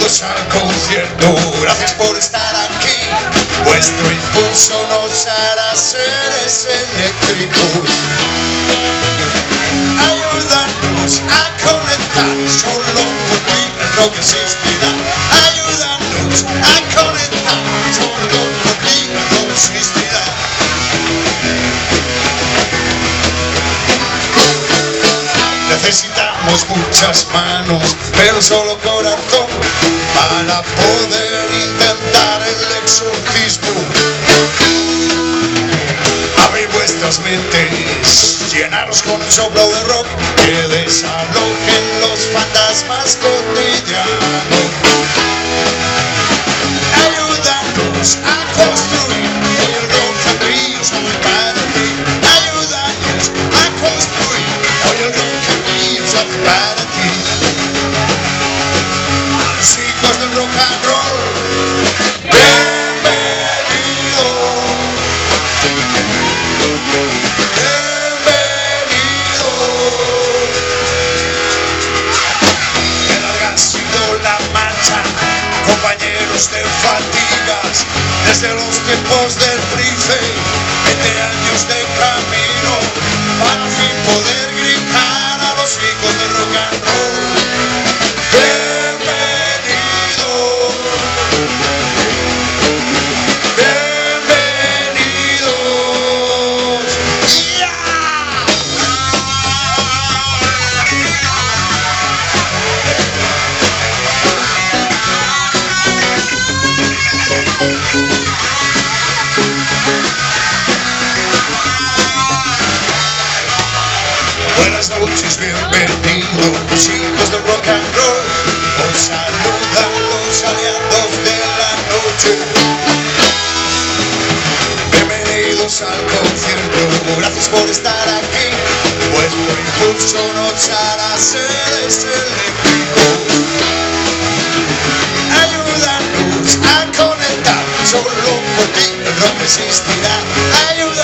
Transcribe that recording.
bienvenidos al concierto. Gracias por estar aquí. Vuestro impulso nos hará seres eléctricos. Ayúdanos a conectar, solo por ti el rock existirá. Ayúdanos a conectar, solo por ti el rock existirá. Necesitamos muchas manos, pero solo corazón, para poder intentar el exorcismo. Abrid vuestras mentes, llenaros con un soplo de rock que desalojen los fantasmas cotidianos. Ayúdanos a construir el rock and río sobre para ti. Ayúdanos a construir hoy el rock and río sobre para ti. A los hijos del rock and roll, compañeros de fatigas, desde los tiempos del Price, 20 años de camino, para al fin poder gritar a los hijos del rock and roll. Bienvenidos, bienvenidos, Buenas noches, bienvenidos, hijos del rock and roll. Os saludan los aliados de la noche. Bienvenidos al concierto, gracias por estar aquí. Vuestro impulso nos hará seres eléctricos. Ayúdanos a conectar, solo por ti el rock existirá. Ayúdanos